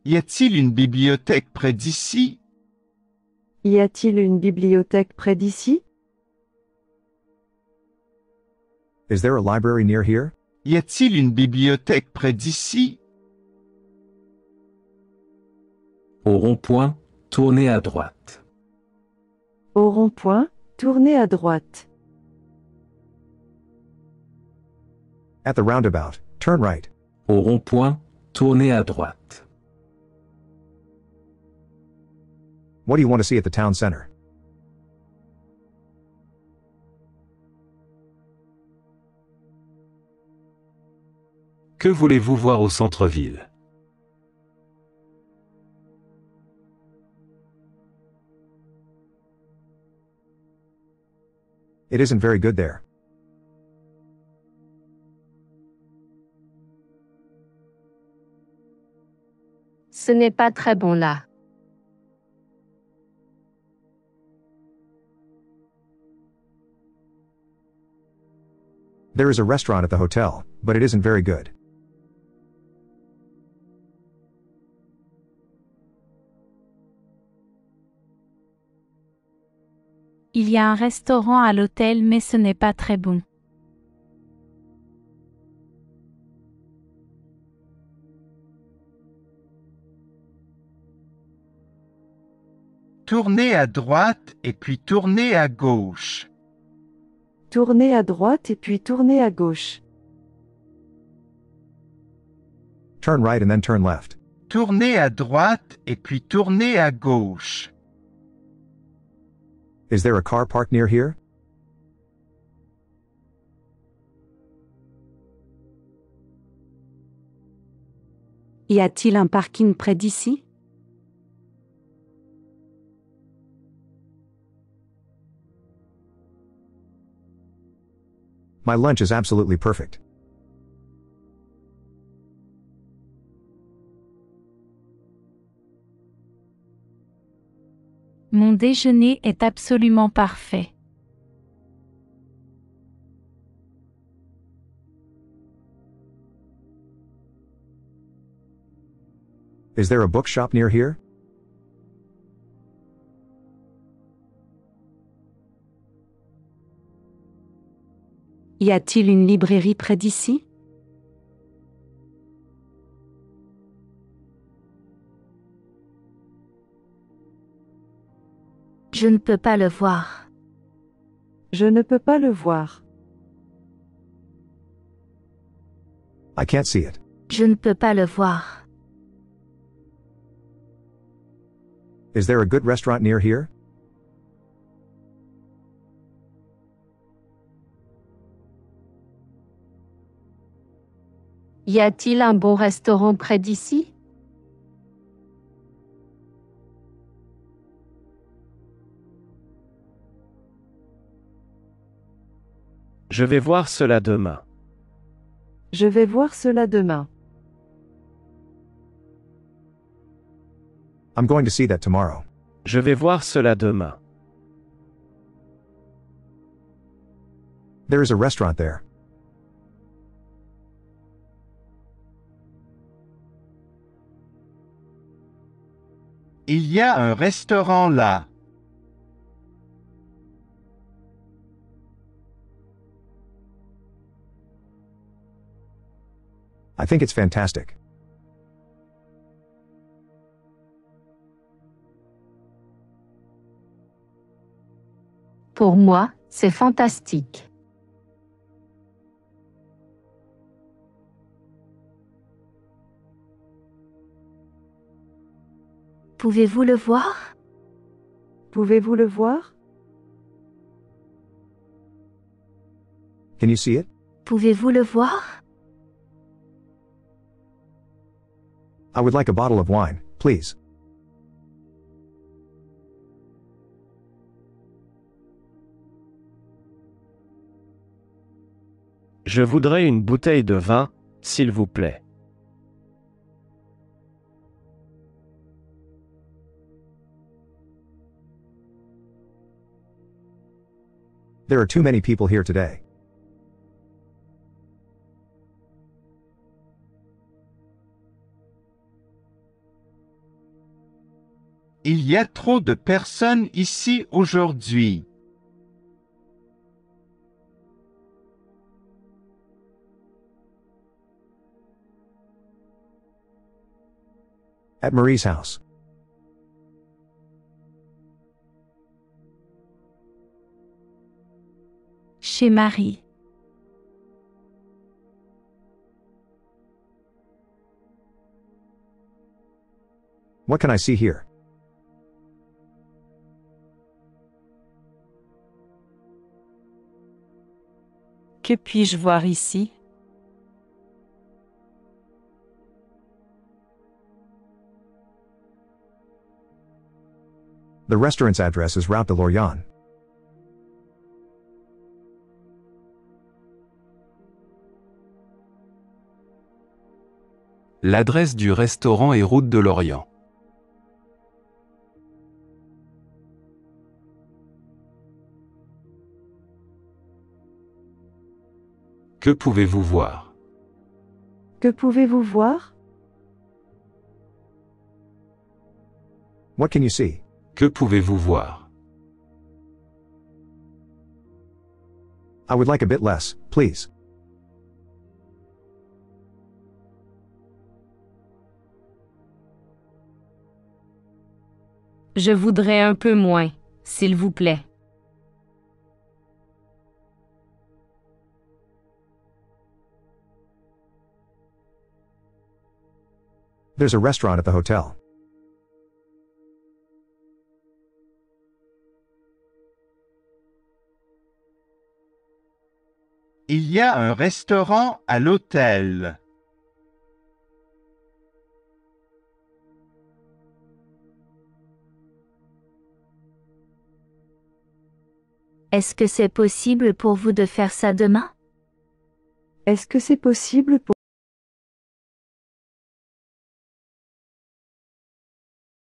Y a-t-il une bibliothèque près d'ici? Y a-t-il une bibliothèque près d'ici? Is there a library near here? Y a-t-il une bibliothèque près d'ici? Au rond-point, tournez à droite. Au rond-point, tournez à droite. At the roundabout, turn right. Au rond-point, tournez à droite. What do you want to see at the town center? Que voulez-vous voir au centre-ville? It isn't very good there. Ce n'est pas très bon là. There is a restaurant at the hotel, but it isn't very good. Il y a un restaurant à l'hôtel mais ce n'est pas très bon. Tournez à droite et puis tournez à gauche. Tournez à droite et puis tournez à gauche. Turn right and then turn left. Tournez à droite et puis tournez à gauche. Is there a car parked near here? Y a-t-il un parking près d'ici? My lunch is absolutely perfect. Mon déjeuner est absolument parfait. Is there a bookshop near here? Y a-t-il une librairie près d'ici? Je ne peux pas le voir. Je ne peux pas le voir. I can't see it. Je ne peux pas le voir. Is there a good restaurant near here? Y a-t-il un bon restaurant près d'ici? Je vais voir cela demain. Je vais voir cela demain. I'm going to see that tomorrow. Je vais voir cela demain. There is a restaurant there. Il y a un restaurant là. I think it's fantastic. Pour moi, c'est fantastique. Pouvez-vous le voir? Pouvez-vous le voir? Can you see it? Pouvez-vous le voir? I would like a bottle of wine, please. Je voudrais une bouteille de vin, s'il vous plaît. There are too many people here today. Il y a trop de personnes ici aujourd'hui. At Marie's house. Chez Marie. What can I see here? Que puis-je voir ici? The restaurant's address is Route de Lorient. L'adresse du restaurant est route de l'Orient. Que pouvez-vous voir? Que pouvez-vous voir? What can you see? Que pouvez-vous voir? I would like a bit less, please. Je voudrais un peu moins, s'il vous plaît. There's a restaurant at the hotel. Il y a un restaurant à l'hôtel. Est-ce que c'est possible pour vous de faire ça demain? Est-ce que c'est possible pour